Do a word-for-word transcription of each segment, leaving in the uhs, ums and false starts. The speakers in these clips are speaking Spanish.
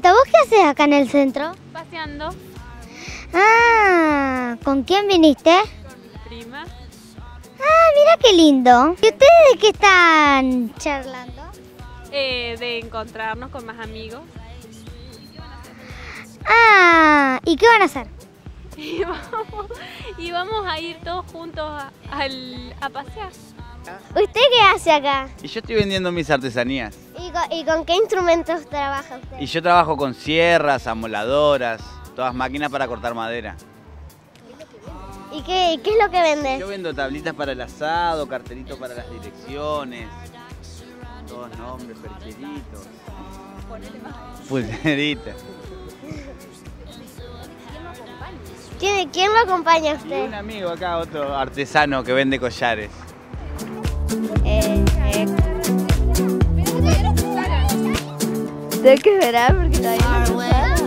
Marta, ¿vos qué haces acá en el centro? Paseando. Ah, ¿con quién viniste? Con mi prima. Ah, mira qué lindo. ¿Y ustedes de qué están charlando? Eh, de encontrarnos con más amigos. Ah, ¿y qué van a hacer? Y vamos, y vamos a ir todos juntos a, al- a pasear. ¿Usted qué hace acá? Y yo estoy vendiendo mis artesanías. ¿Y con, y con qué instrumentos trabaja usted? Y yo trabajo con sierras, amoladoras, todas máquinas para cortar madera. ¿Y qué, qué es lo que vende? Yo vendo tablitas para el asado, cartelitos para las direcciones, todos nombres, percheritos, pulseritas. ¿Quién, quién lo acompaña a Y usted? un amigo acá, otro artesano que vende collares. Eh, eh. ¿De qué verá? Porque todavía no se sabe.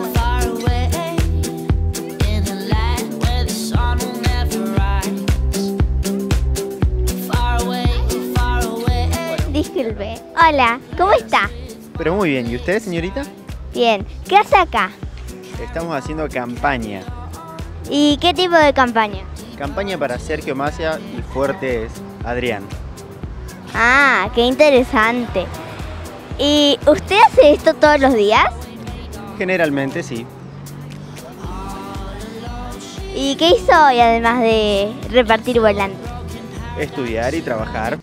Disculpe. Hola, ¿cómo está? Pero muy bien, ¿y usted, señorita? Bien. ¿Qué hace acá? Estamos haciendo campaña. ¿Y qué tipo de campaña? Campaña para Sergio Macia y Fuertes Adrián. Ah, qué interesante. ¿Y usted hace esto todos los días? Generalmente sí. ¿Y qué hizo hoy además de repartir volantes? Estudiar y trabajar.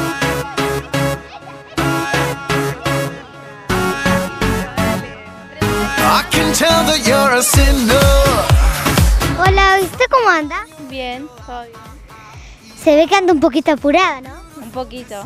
Hola, ¿usted cómo anda? Bien, todo bien. Se ve que anda un poquito apurada, ¿no? Un poquito.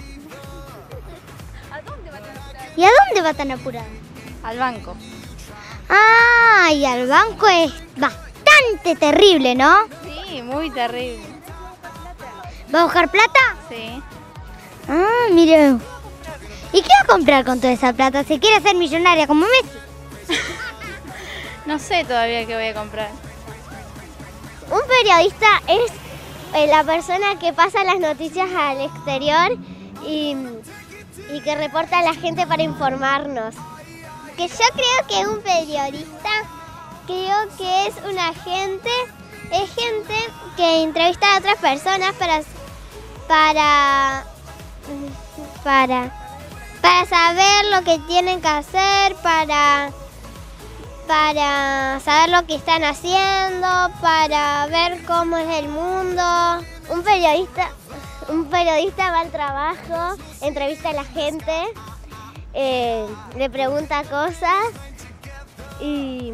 ¿Y a dónde va tan apurada? Al banco. Ah, y al banco es bastante terrible, ¿no? Sí, muy terrible. ¿Va a buscar plata? Sí. Ah, mire. ¿Y qué va a comprar con toda esa plata? ¿Se quiere hacer millonaria como Messi? No sé todavía qué voy a comprar. Un periodista es eh, la persona que pasa las noticias al exterior y, y que reporta a la gente para informarnos. Que yo creo que un periodista, creo que es un agente, es gente que entrevista a otras personas para, para, para, para saber lo que tienen que hacer, para... para saber lo que están haciendo, para ver cómo es el mundo. Un periodista, un periodista va al trabajo, entrevista a la gente, eh, le pregunta cosas y,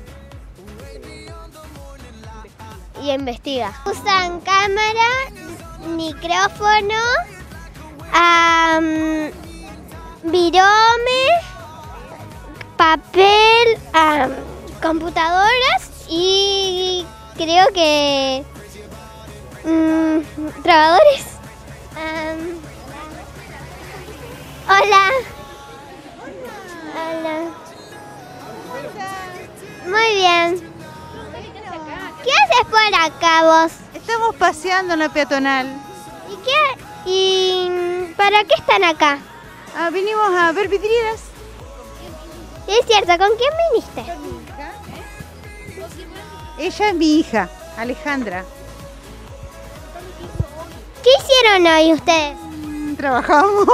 y investiga. Usan cámara, micrófono, um, virome, papel, um, computadoras y creo que um, trabajadores. Um, hola. Hola. Muy bien. ¿Qué haces por acá vos? Estamos paseando en la peatonal. ¿Y qué? ¿Y para qué están acá? Ah, vinimos a ver vidrieras. Es cierto, ¿con quién viniste? Ella es mi hija, Alejandra. ¿Qué hicieron hoy ustedes? Mm, Trabajamos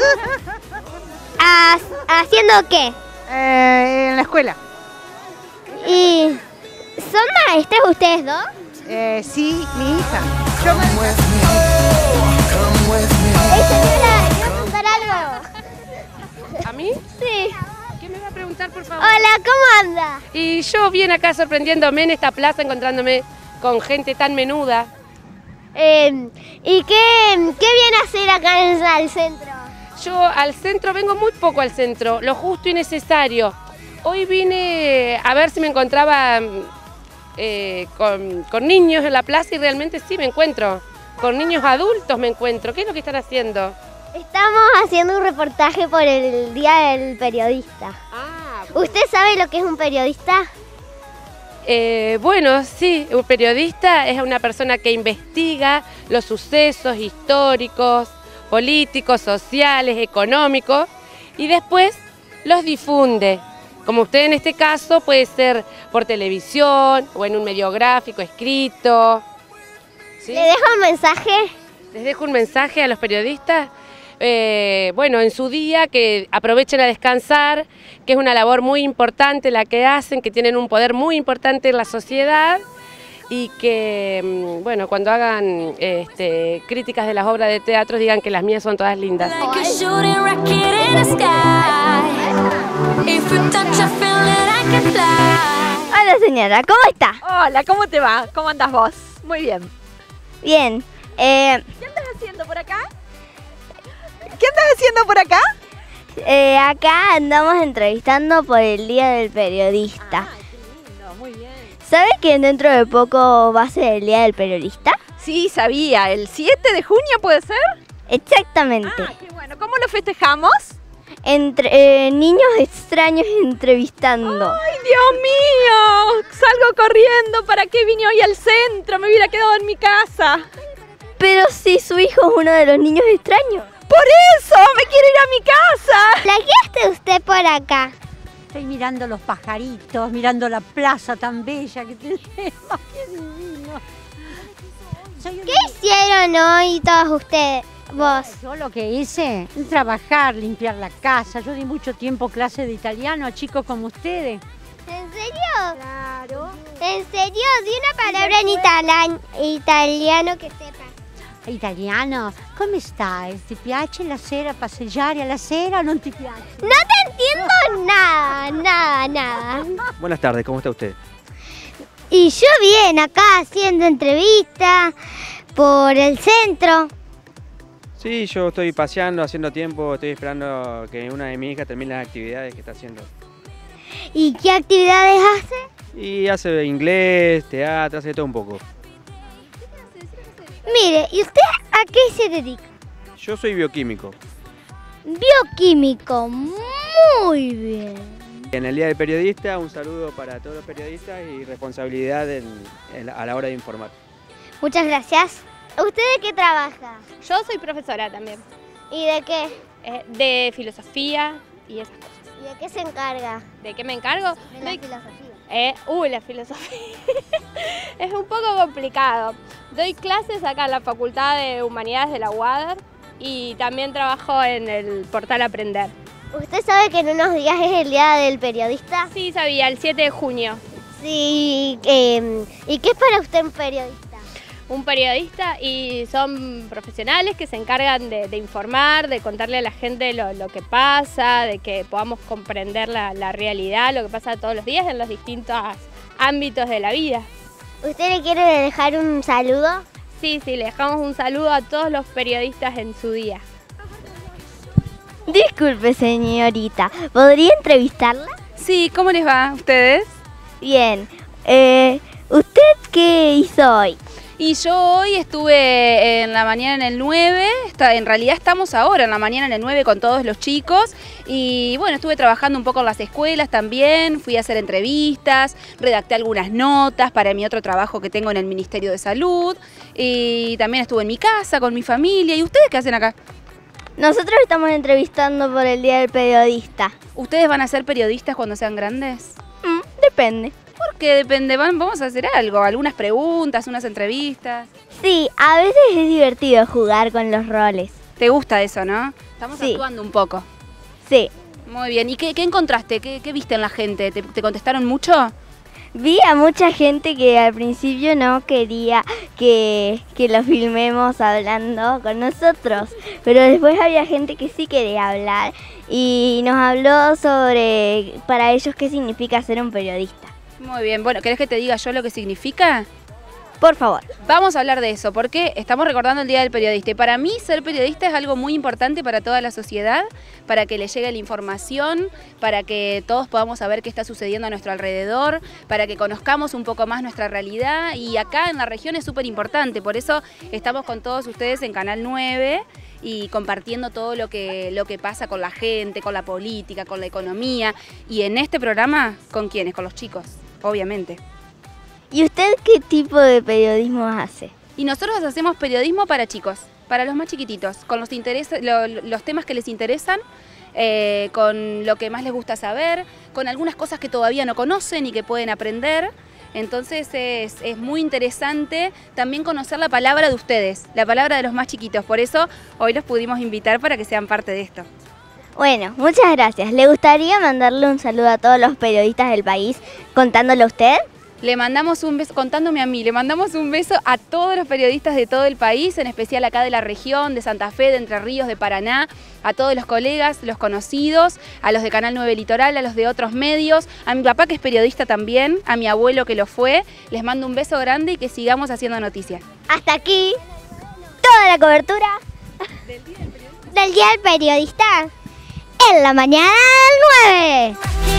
¿Ha- ¿Haciendo qué? eh, en la escuela. ¿Y son maestras ustedes dos? Eh, sí, mi hija. Yo me... Eh, señora, quiero preguntar algo. ¿A mí? Sí. ¿Qué me va a preguntar, por favor? Hola, ¿cómo anda? Y yo bien acá sorprendiéndome en esta plaza, encontrándome con gente tan menuda. Eh, ¿Y qué, qué viene a hacer acá en el centro? Yo al centro vengo muy poco al centro, lo justo y necesario. Hoy vine a ver si me encontraba eh, con, con niños en la plaza y realmente sí me encuentro. Con niños adultos me encuentro. ¿Qué es lo que están haciendo? Estamos haciendo un reportaje por el Día del Periodista. Ah, ¿Usted sabe lo que es un periodista? Eh, bueno, sí, un periodista es una persona que investiga los sucesos históricos, políticos, sociales, económicos y después los difunde. Como usted en este caso puede ser por televisión o en un medio gráfico, escrito. ¿Sí? ¿Le dejo un mensaje? Les dejo un mensaje a los periodistas. Eh, bueno, en su día que aprovechen a descansar, que es una labor muy importante la que hacen, que tienen un poder muy importante en la sociedad y que, bueno, cuando hagan este, críticas de las obras de teatro digan que las mías son todas lindas. Hola señora, ¿cómo está? Hola, ¿cómo te va? ¿Cómo andas vos? Muy bien. Bien. Eh, ¿Qué andas haciendo por acá? ¿Qué andas haciendo por acá? eh, acá andamos entrevistando por el Día del Periodista. Ay, qué lindo, muy bien. ¿Sabe que dentro de poco va a ser el Día del Periodista? Sí, sabía. ¿El siete de junio puede ser? Exactamente. Ah, qué bueno. ¿Cómo lo festejamos? Entre eh, niños extraños entrevistando. ¡Ay, Dios mío! Salgo corriendo. ¿Para qué vine hoy al centro? Me hubiera quedado en mi casa. Pero si su hijo es uno de los niños extraños. ¡Por eso! ¡Me quiero ir a mi casa! ¿La guiaste usted por acá? Estoy mirando los pajaritos, mirando la plaza tan bella que tenemos. ¡Qué divino! Soy una... ¿Qué hicieron hoy todos ustedes? Vos. Yo lo que hice, trabajar, limpiar la casa. Yo di mucho tiempo clase de italiano a chicos como ustedes. ¿En serio? Claro. ¿En serio? Di una palabra en itala- italiano que sepa. Italiano, come stai? Ti piace la sera passeggiare alla sera o non ti piace? No te entiendo nada, nada, nada. Buenas tardes, ¿cómo está usted? Y yo bien, acá haciendo entrevistas por el centro. Sí, yo estoy paseando, haciendo tiempo, estoy esperando que una de mis hijas termine las actividades que está haciendo. ¿Y qué actividades hace? Y hace inglés, teatro, hace todo un poco. Mire, ¿y usted a qué se dedica? Yo soy bioquímico. Bioquímico, muy bien. En el Día del Periodista, un saludo para todos los periodistas y responsabilidad en, en, a la hora de informar. Muchas gracias. ¿Usted de qué trabaja? Yo soy profesora también, ¿Y de qué? eh, de filosofía y esas cosas. ¿Y de qué se encarga? ¿De qué me encargo? De la Doy- filosofía. Eh, uy, la filosofía. Es un poco complicado. Doy clases acá en la Facultad de Humanidades de la U A D E R y también trabajo en el portal Aprender. ¿Usted sabe que en unos días es el Día del Periodista? Sí, sabía, el siete de junio. Sí. Eh, ¿Y qué es para usted un periodista? Un periodista y son profesionales que se encargan de, de informar, de contarle a la gente lo, lo que pasa, de que podamos comprender la, la realidad, lo que pasa todos los días en los distintos ámbitos de la vida. ¿Usted le quiere dejar un saludo? Sí, sí, le dejamos un saludo a todos los periodistas en su día. Disculpe, señorita, ¿podría entrevistarla? Sí, ¿cómo les va a ustedes? Bien. Eh, ¿Usted qué hizo hoy? Y yo hoy estuve en la mañana en el nueve, está, en realidad estamos ahora en la mañana en el nueve con todos los chicos y bueno, estuve trabajando un poco en las escuelas también, fui a hacer entrevistas, redacté algunas notas para mi otro trabajo que tengo en el Ministerio de Salud y también estuve en mi casa con mi familia. ¿Y ustedes qué hacen acá? Nosotros estamos entrevistando por el Día del Periodista. ¿Ustedes van a ser periodistas cuando sean grandes? Mm, depende. ¿Por qué depende? Vamos a hacer algo, algunas preguntas, unas entrevistas. Sí, a veces es divertido jugar con los roles. ¿Te gusta eso, no? Estamos Sí. actuando un poco. Sí. Muy bien. ¿Y qué, qué encontraste? ¿Qué, qué viste en la gente? ¿Te, te contestaron mucho? Vi a mucha gente que al principio no quería que, que lo filmemos hablando con nosotros, pero después había gente que sí quería hablar y nos habló sobre para ellos qué significa ser un periodista. Muy bien. Bueno, ¿querés que te diga yo lo que significa? Por favor. Vamos a hablar de eso, porque estamos recordando el Día del Periodista. Y para mí, ser periodista es algo muy importante para toda la sociedad, para que le llegue la información, para que todos podamos saber qué está sucediendo a nuestro alrededor, para que conozcamos un poco más nuestra realidad. Y acá en la región es súper importante, por eso estamos con todos ustedes en Canal nueve y compartiendo todo lo que, lo que pasa con la gente, con la política, con la economía. Y en este programa, ¿con quiénes? Con los chicos, obviamente. ¿Y usted qué tipo de periodismo hace? Y nosotros hacemos periodismo para chicos, para los más chiquititos, con los, interes- lo- los temas que les interesan eh, con lo que más les gusta saber, con algunas cosas que todavía no conocen y que pueden aprender. Entonces es, es muy interesante también conocer la palabra de ustedes, la palabra de los más chiquitos. Por eso hoy los pudimos invitar para que sean parte de esto. Bueno, muchas gracias. ¿Le gustaría mandarle un saludo a todos los periodistas del país contándolo a usted? Le mandamos un beso, contándome a mí, le mandamos un beso a todos los periodistas de todo el país, en especial acá de la región, de Santa Fe, de Entre Ríos, de Paraná, a todos los colegas, los conocidos, a los de Canal nueve Litoral, a los de otros medios, a mi papá que es periodista también, a mi abuelo que lo fue. Les mando un beso grande y que sigamos haciendo noticias. Hasta aquí toda la cobertura del Día del Periodista, del Día del Periodista en la mañana del nueve.